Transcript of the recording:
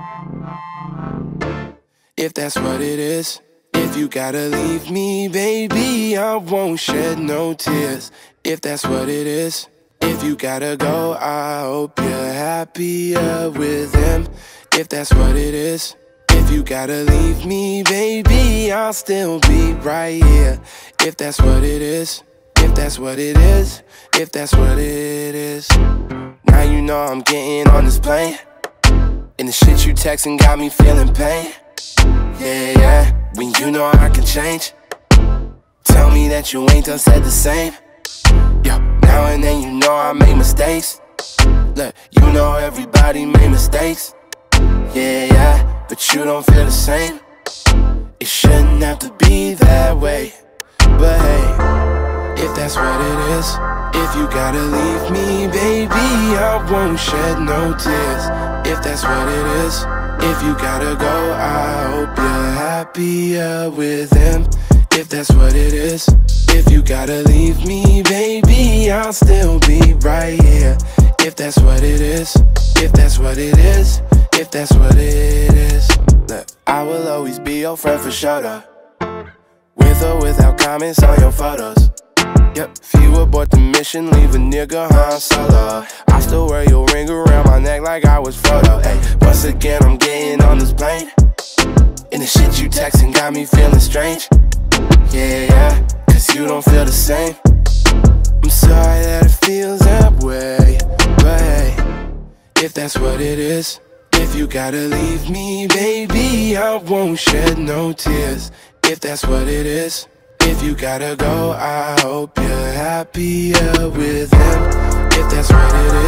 If that's what it is, if you gotta leave me, baby, I won't shed no tears. If that's what it is, if you gotta go, I hope you're happier with him. If that's what it is, if you gotta leave me, baby, I'll still be right here. If that's what it is, if that's what it is, if that's what it is. Now you know I'm getting on this plane, and the shit you texting got me feeling pain. Yeah, yeah, when you know I can change. Tell me that you ain't done said the same. Yo, now and then you know I make mistakes. Look, you know everybody made mistakes. Yeah, yeah, but you don't feel the same. It shouldn't have to be that way. But hey, if that's what it is, if you gotta leave me, baby, I won't shed no tears. If that's what it is, if you gotta go, I hope you're happier with him. If that's what it is, if you gotta leave me, baby, I'll still be right here. If that's what it is, if that's what it is, if that's what it is. Look, I will always be your friend for sure though. With or without comments on your photos. Yep, if you abort the mission, leave a nigga Han Solo. I still wear your ring around my neck like I was Frodo. Ay, once again, I'm getting on this plane, and the shit you texting got me feeling strange. Yeah, yeah, cause you don't feel the same. I'm sorry that it feels that way. But hey, if that's what it is, if you gotta leave me, baby, I won't shed no tears. If that's what it is, if you gotta go, I hope you're happier with him. If that's what it is.